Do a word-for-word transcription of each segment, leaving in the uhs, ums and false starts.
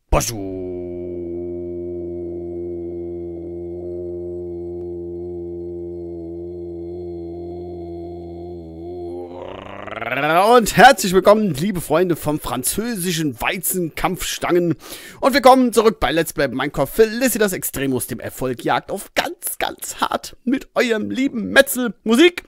Und herzlich willkommen, liebe Freunde vom französischen Weizenkampfstangen. Und willkommen zurück bei Let's Play Minecraft Felicitas Extremus, dem Erfolg jagt auf ganz, ganz hart mit eurem lieben Metzel. Musik!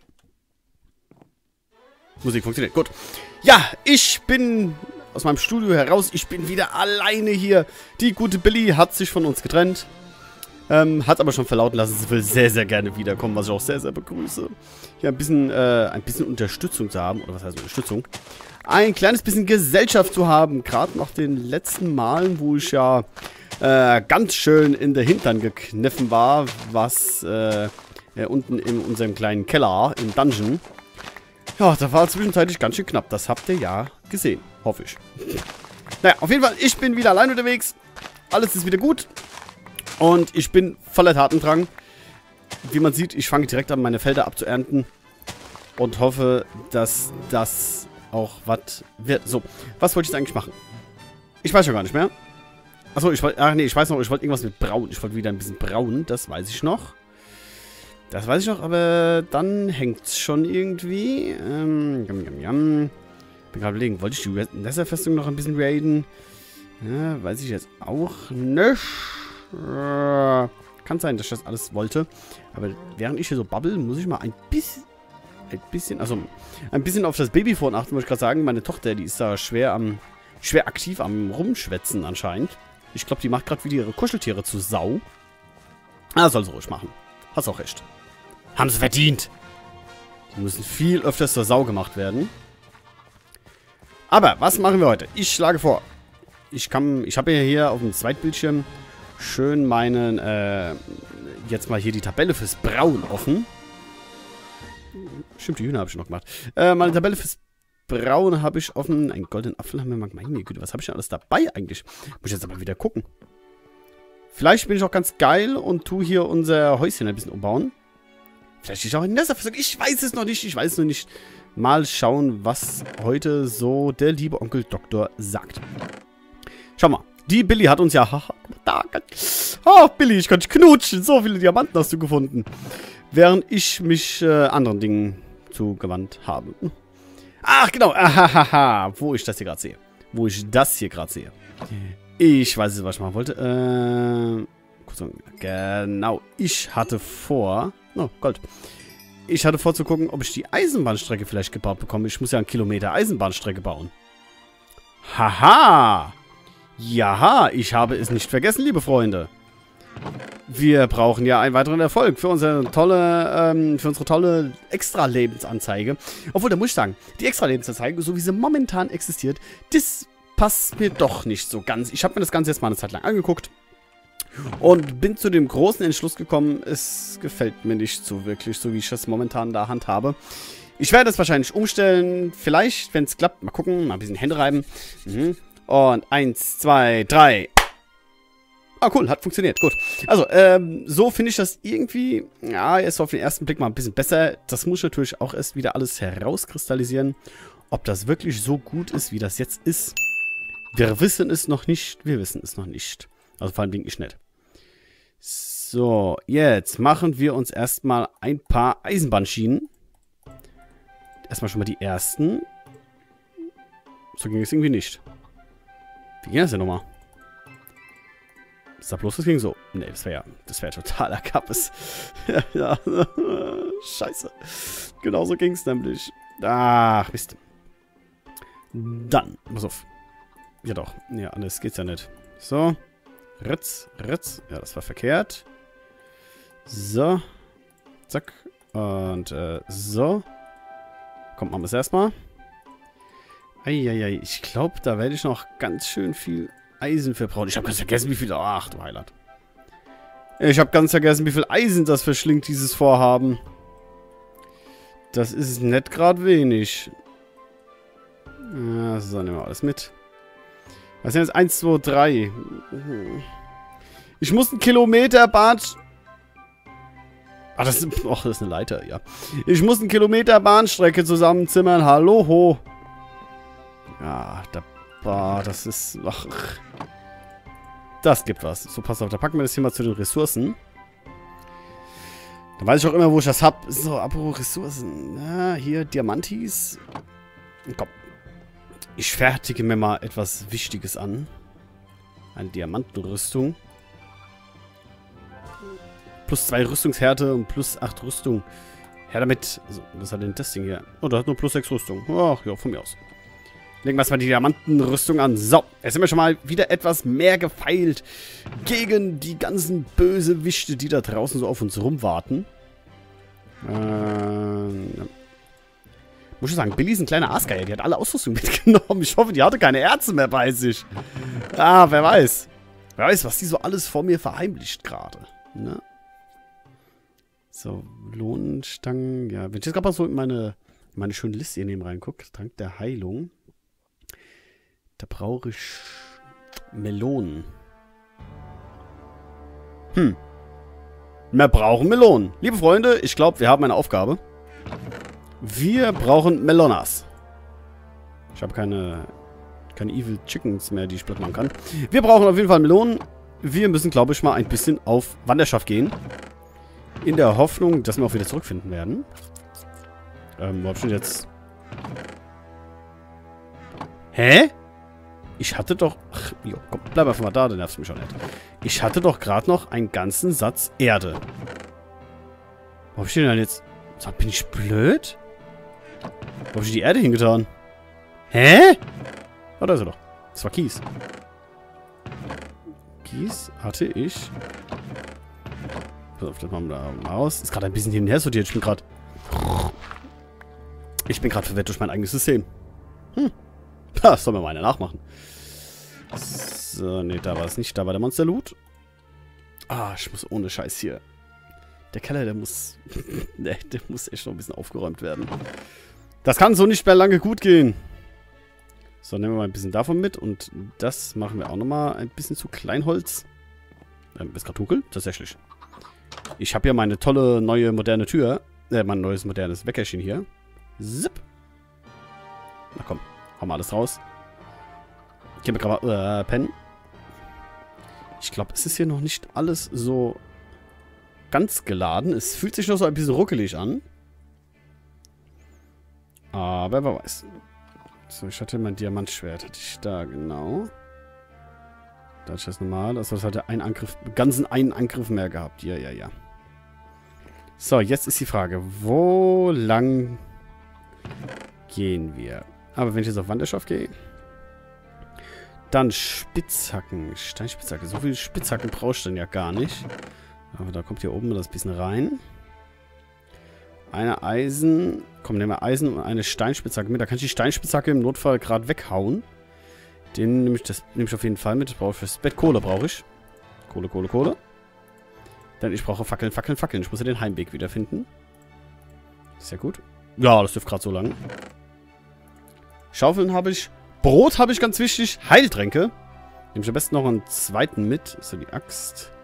Musik funktioniert, gut. Ja, ich bin aus meinem Studio heraus. Ich bin wieder alleine hier. Die gute Billy hat sich von uns getrennt. Ähm, hat aber schon verlauten lassen, sie will sehr, sehr gerne wiederkommen, was ich auch sehr, sehr begrüße. Hier ein bisschen, äh, ein bisschen Unterstützung zu haben. Oder was heißt Unterstützung? Ein kleines bisschen Gesellschaft zu haben. Gerade nach den letzten Malen, wo ich ja äh, ganz schön in der Hintern gekniffen war. Was äh, äh, unten in unserem kleinen Keller im Dungeon. Ja, da war zwischenzeitlich ganz schön knapp. Das habt ihr ja gesehen. Hoffe ich. Naja, auf jeden Fall, ich bin wieder allein unterwegs. Alles ist wieder gut. Und ich bin voller Tatendrang. Wie man sieht, ich fange direkt an, meine Felder abzuernten. Und hoffe, dass das auch was wird. So, was wollte ich jetzt eigentlich machen? Ich weiß schon gar nicht mehr. Achso, ich wollte. Ach nee, ich weiß noch, ich wollte irgendwas mit braun. Ich wollte wieder ein bisschen braun, das weiß ich noch. Das weiß ich noch, aber dann hängt es schon irgendwie. Ähm, jam, jam, jam. Bin gerade überlegen, wollte ich die Netherfestung noch ein bisschen raiden? Ja, weiß ich jetzt auch nicht. Äh, kann sein, dass ich das alles wollte. Aber während ich hier so bubble, muss ich mal ein bisschen, ein bisschen, also ein bisschen auf das Babyphone achten, wollte ich gerade sagen. Meine Tochter, die ist da schwer am, schwer aktiv am Rumschwätzen anscheinend. Ich glaube, die macht gerade wieder ihre Kuscheltiere zu Sau. Ah, soll sie ruhig machen. Hast auch recht. Haben sie verdient. Die müssen viel öfters zur Sau gemacht werden. Aber, was machen wir heute? Ich schlage vor. Ich kann, ich habe ja hier auf dem Zweitbildschirm schön meinen, äh, jetzt mal hier die Tabelle fürs Brauen offen. Stimmt, die Hühner habe ich schon noch gemacht. Äh, meine Tabelle fürs Brauen habe ich offen. Einen goldenen Apfel haben wir mal. Meine Güte, was habe ich denn alles dabei eigentlich? Muss ich jetzt aber wieder gucken. Vielleicht bin ich auch ganz geil und tue hier unser Häuschen ein bisschen umbauen. Vielleicht ist auch ein Netherfestung. Ich weiß es noch nicht. Ich weiß es noch nicht. Mal schauen, was heute so der liebe Onkel Doktor sagt. Schau mal. Die Billy hat uns ja... Haha, da, oh, Billy, ich kann dich knutschen. So viele Diamanten hast du gefunden. Während ich mich äh, anderen Dingen zugewandt habe. Ach, genau. Ahaha, wo ich das hier gerade sehe. Wo ich das hier gerade sehe. Ich weiß nicht, was ich machen wollte. Äh, genau. Ich hatte vor... Oh, Gold. Ich hatte vor zu gucken, ob ich die Eisenbahnstrecke vielleicht gebaut bekomme. Ich muss ja einen Kilometer Eisenbahnstrecke bauen. Haha! Jaha, ich habe es nicht vergessen, liebe Freunde. Wir brauchen ja einen weiteren Erfolg für unsere tolle, ähm, für unsere tolle Extra-Lebensanzeige. Obwohl, da muss ich sagen, die Extra-Lebensanzeige, so wie sie momentan existiert, das passt mir doch nicht so ganz. Ich habe mir das Ganze jetzt mal eine Zeit lang angeguckt. Und bin zu dem großen Entschluss gekommen, es gefällt mir nicht so wirklich, so wie ich das momentan da handhabe. Ich werde es wahrscheinlich umstellen, vielleicht, wenn es klappt, mal gucken, mal ein bisschen Hände reiben. Mhm. Und eins, zwei, drei. Ah, cool, hat funktioniert, gut. Also, ähm, so finde ich das irgendwie, ja, ist auf den ersten Blick mal ein bisschen besser. Das muss ich natürlich auch erst wieder alles herauskristallisieren, ob das wirklich so gut ist, wie das jetzt ist. Wir wissen es noch nicht, wir wissen es noch nicht. Also vor allem bin ich nicht. So, jetzt machen wir uns erstmal ein paar Eisenbahnschienen. Erstmal schon mal die ersten. So ging es irgendwie nicht. Wie ging das denn nochmal? Ist da bloß, das ging so? Ne, das wäre ja, das wäre totaler Kappes. Ja, scheiße. Genau so ging es nämlich. Ach, Mist. Dann, pass auf. Ja doch, ja, anders geht's ja nicht. So. Ritz, Ritz. Ja, das war verkehrt. So. Zack. Und, äh, so. Kommt, machen wir es erstmal. Eieiei, ich glaube, da werde ich noch ganz schön viel Eisen verbrauchen. Ich habe ganz vergessen, wie viel... Ach, du Heiland. Ich habe ganz vergessen, wie viel Eisen das verschlingt, dieses Vorhaben. Das ist nicht gerade wenig. Ja, so, nehmen wir alles mit. Was sind jetzt? eins, zwei, drei. Ich muss einen Kilometer Bahn... Ach, das ist... Och, das ist eine Leiter, ja. Ich muss einen Kilometer Bahnstrecke zusammenzimmern. Hallo, ho. Ja, da... Boah, das ist... Ach. Das gibt was. So, pass auf, da packen wir das hier mal zu den Ressourcen. Dann weiß ich auch immer, wo ich das hab. So, apropos Ressourcen. Ja, hier, Diamantis. Komm. Ich fertige mir mal etwas Wichtiges an. Eine Diamantenrüstung. Plus zwei Rüstungshärte und plus acht Rüstung. Her damit. Also, was hat denn das Ding hier? Oh, da hat nur plus sechs Rüstung. Ach, ja, von mir aus. Legen wir erstmal die Diamantenrüstung an. So, jetzt sind wir schon mal wieder etwas mehr gefeilt gegen die ganzen Bösewichte, die da draußen so auf uns rumwarten. Ähm, muss ich sagen, Billy ist ein kleiner Aasgeier. Die hat alle Ausrüstung mitgenommen. Ich hoffe, die hatte keine Ärzte mehr bei sich. Ah, wer weiß. Wer weiß, was die so alles vor mir verheimlicht gerade. Ne? So, Lohnenstangen. Ja, wenn ich jetzt gerade mal so in meine, in meine schöne Liste hier neben reingucke. Trank der Heilung. Da brauche ich Melonen. Hm. Wir brauchen Melonen. Liebe Freunde, ich glaube, wir haben eine Aufgabe. Wir brauchen Melonas. Ich habe keine, keine Evil Chickens mehr, die ich platt machen kann. Wir brauchen auf jeden Fall Melonen. Wir müssen, glaube ich, mal ein bisschen auf Wanderschaft gehen. In der Hoffnung, dass wir auch wieder zurückfinden werden. Ähm, wo hab ich denn jetzt... Hä? Ich hatte doch... Ach, jo, komm, bleib einfach mal da, dann nervst du mich schon nicht. Ich hatte doch gerade noch einen ganzen Satz Erde. Wo hab ich den denn jetzt... Sag, bin ich blöd? Wo hab ich die Erde hingetan? Hä? Oh, da ist er doch. Das war Kies. Kies hatte ich... Pass auf, das machen wir da aus. Ist gerade ein bisschen hin und her sortiert. Ich bin gerade... Ich bin gerade verwirrt durch mein eigenes System. Hm. Das soll mir mal einer nachmachen. So, ne, da war es nicht. Da war der Monster-Loot. Ah, ich muss ohne Scheiß hier. Der Keller, der muss... ne, der muss echt noch ein bisschen aufgeräumt werden. Das kann so nicht mehr lange gut gehen. So, nehmen wir mal ein bisschen davon mit. Und das machen wir auch nochmal ein bisschen zu Kleinholz. Ähm, ist gerade dunkel? Tatsächlich. Ich habe hier meine tolle, neue, moderne Tür. Äh, mein neues, modernes Weckerchen hier. Zip. Na komm, hauen wir alles raus. Gehen wir gerade mal äh, pennen. Ich glaube, es ist hier noch nicht alles so ganz geladen. Es fühlt sich noch so ein bisschen ruckelig an. Aber wer weiß. So, ich hatte mein Diamantschwert. Hatte ich da, genau. Da hatte ich das normal. Das hatte einen Angriff, ganzen einen Angriff mehr gehabt. Ja, ja, ja. So, jetzt ist die Frage. Wo lang gehen wir? Aber wenn ich jetzt auf Wanderschaft gehe, dann Spitzhacken. Steinspitzhacke. So viele Spitzhacken brauche ich dann ja gar nicht. Aber da kommt hier oben das bisschen rein. Eine Eisen. Komm, nehmen wir Eisen und eine Steinspitzhacke mit. Da kann ich die Steinspitzhacke im Notfall gerade weghauen. Den nehme ich, das nehme ich auf jeden Fall mit. Das brauche ich fürs Bett. Kohle brauche ich. Kohle, Kohle, Kohle. Denn ich brauche Fackeln, Fackeln, Fackeln. Ich muss ja den Heimweg wiederfinden. Sehr gut. Ja, das dürfte gerade so lang. Schaufeln habe ich. Brot habe ich, ganz wichtig. Heiltränke. Nehme ich am besten noch einen zweiten mit. Ist ja die Axt.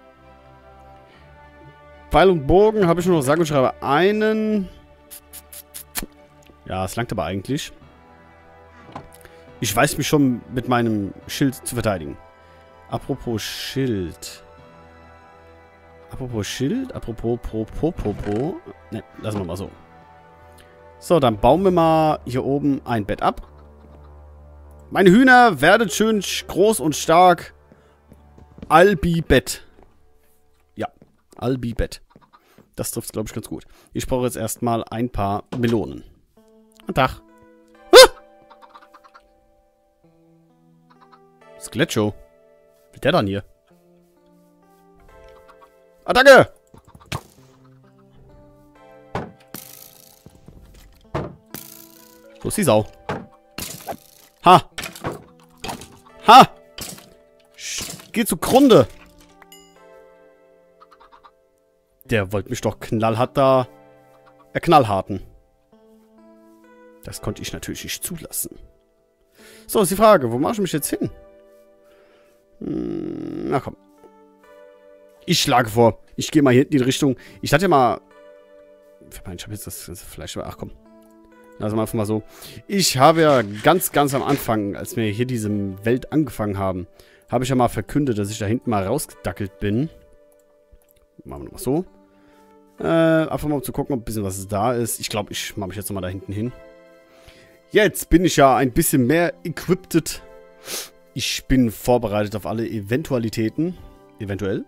Pfeil und Bogen habe ich nur noch, sage und schreibe, einen. Ja, es langt aber eigentlich. Ich weiß mich schon mit meinem Schild zu verteidigen. Apropos Schild. Apropos Schild. Apropos pro, pro, pro, pro. Ne, lassen wir mal so. So, dann bauen wir mal hier oben ein Bett ab. Meine Hühner, werdet schön groß und stark. Albi-Bett. Ja, Albi-Bett. Das trifft es, glaube ich, ganz gut. Ich brauche jetzt erstmal ein paar Melonen. Guten Tag. Ah! Skelettcho. Was ist der dann hier? Ah, danke! Wo ist die Sau? Ha! Ha! Geh zugrunde! Der wollte mich doch knallhart da... Äh, knallharten. Das konnte ich natürlich nicht zulassen. So, ist die Frage, wo mache ich mich jetzt hin? Hm, na komm. Ich schlage vor, ich gehe mal hier hinten in die Richtung. Ich hatte ja mal... Ich habe jetzt das, das Fleisch... Ach komm. Lass mal einfach mal so. Ich habe ja ganz, ganz am Anfang, als wir hier diese Welt angefangen haben, habe ich ja mal verkündet, dass ich da hinten mal rausgedackelt bin. Machen wir nochmal so. Äh, einfach mal um zu gucken, ob ein bisschen was da ist. Ich glaube, ich mache mich jetzt nochmal da hinten hin. Jetzt bin ich ja ein bisschen mehr equipped. Ich bin vorbereitet auf alle Eventualitäten. Eventuell.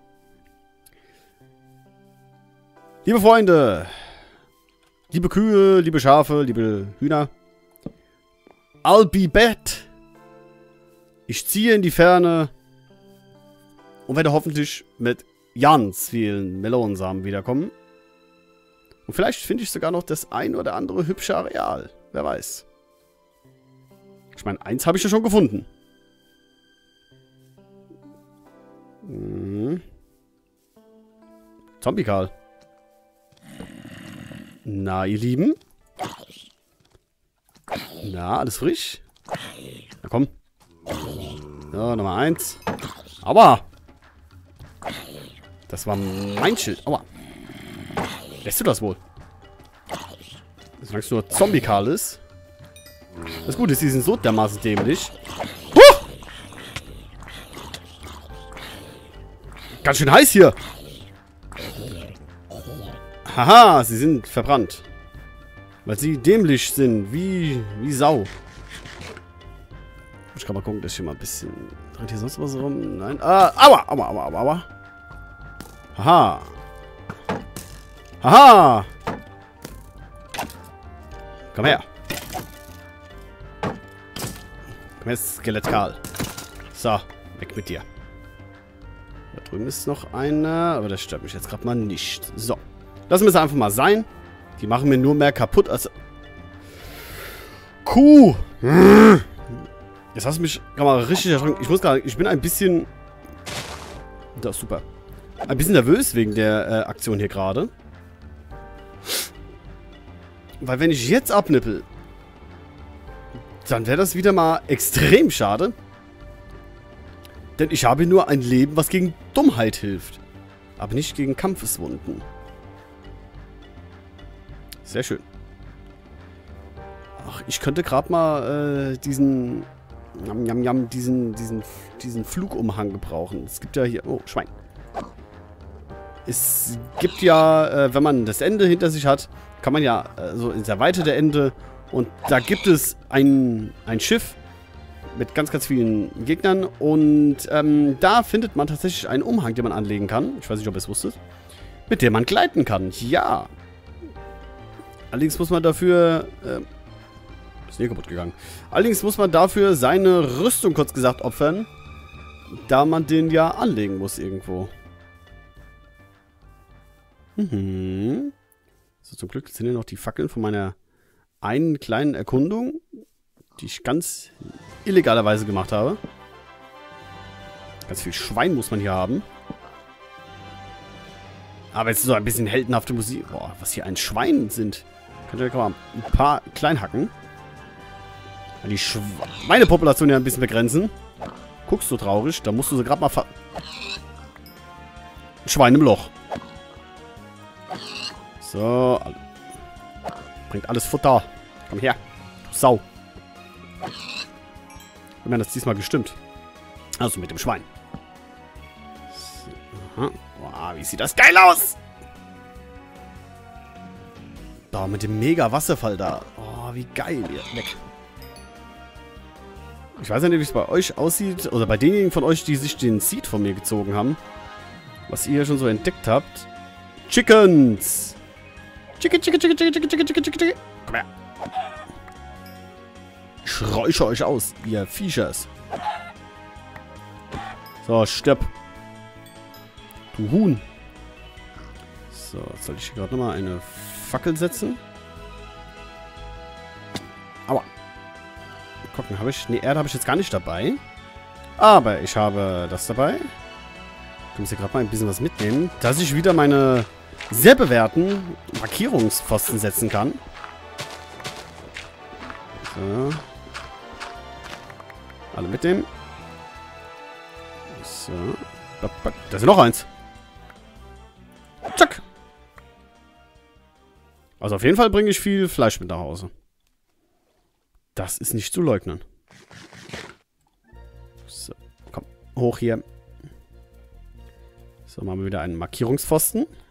Liebe Freunde. Liebe Kühe, liebe Schafe, liebe Hühner. I'll be back. Ich ziehe in die Ferne. Und werde hoffentlich mit ganz vielen Melonensamen wiederkommen. Und vielleicht finde ich sogar noch das ein oder andere hübsche Areal. Wer weiß. Ich meine, eins habe ich ja schon gefunden. Hm. Zombie-Karl. Na, ihr Lieben. Na, alles frisch? Na komm. So, Nummer eins. Aua. Das war mein Schild. Aua. Lässt du das wohl? Solange es nur Zombie-Karl ist. Das Gute ist, die sind so dermaßen dämlich. Huh! Ganz schön heiß hier. Haha, sie sind verbrannt. Weil sie dämlich sind. Wie, wie Sau. Ich kann mal gucken, dass ich hier mal ein bisschen... Dreht hier sonst was rum? Nein. Ah, aua, aua, aua, aua, aua. Haha. Haha. Komm her. Komm her, Skelett-Karl. So, weg mit dir. Da drüben ist noch einer, aber das stört mich jetzt gerade mal nicht. So. Lassen wir es einfach mal sein. Die machen mir nur mehr kaputt als... Kuh! Jetzt hast du mich gerade mal richtig erschrocken. Ich muss gerade... Ich bin ein bisschen... Das ist super. Ein bisschen nervös wegen der äh, Aktion hier gerade. Weil wenn ich jetzt abnippel, dann wäre das wieder mal extrem schade. Denn ich habe nur ein Leben, was gegen Dummheit hilft. Aber nicht gegen Kampfeswunden. Sehr schön. Ach, ich könnte gerade mal äh, diesen, jam, jam, jam, diesen, diesen, diesen Flugumhang gebrauchen. Es gibt ja hier... Oh, Schwein. Es gibt ja, äh, wenn man das Ende hinter sich hat, kann man ja äh, so ins erweiterte Ende. Und da gibt es ein, ein Schiff mit ganz, ganz vielen Gegnern. Und ähm, da findet man tatsächlich einen Umhang, den man anlegen kann. Ich weiß nicht, ob ihr es wusstet. Mit dem man gleiten kann. Ja. Allerdings muss man dafür... Äh, ist hier kaputt gegangen. Allerdings muss man dafür seine Rüstung, kurz gesagt, opfern. Da man den ja anlegen muss irgendwo. Mhm. So, zum Glück sind hier noch die Fackeln von meiner einen kleinen Erkundung, die ich ganz illegalerweise gemacht habe. Ganz viel Schwein muss man hier haben. Aber jetzt so ein bisschen heldenhafte Musik. Boah, was hier ein Schwein sind. Könnt ihr mal ein paar klein hacken. Die Schweinepopulation ja ein bisschen begrenzen. Guckst so traurig, da musst du sie gerade mal ver... Schwein im Loch. So. Bringt alles Futter. Komm her. Du Sau. Wir haben das diesmal gestimmt. Also mit dem Schwein. So. Aha. Wow, wie sieht das geil aus? Da, mit dem mega Wasserfall da. Oh, wie geil. Hier. Weg. Ich weiß ja nicht, wie es bei euch aussieht. Oder bei denjenigen von euch, die sich den Seed von mir gezogen haben. Was ihr schon so entdeckt habt. Chickens. Chicken, chicken, chicken, chicken, chicken, chicken, chicken, chicken, chicken. Komm her. Ich räuche euch aus, ihr Viechers. So, stirb. Du Huhn. So, jetzt soll ich hier gerade nochmal eine Fackel setzen. Aua. Gucken, habe ich... Ne, Erde habe ich jetzt gar nicht dabei. Aber ich habe das dabei. Ich muss hier gerade mal ein bisschen was mitnehmen. Dass ich wieder meine sehr bewährten Markierungspfosten setzen kann. So. Alle mitnehmen. So. Da ist noch eins. Zack. Also auf jeden Fall bringe ich viel Fleisch mit nach Hause. Das ist nicht zu leugnen. So, komm. Hoch hier. So, machen wir wieder einen Markierungspfosten.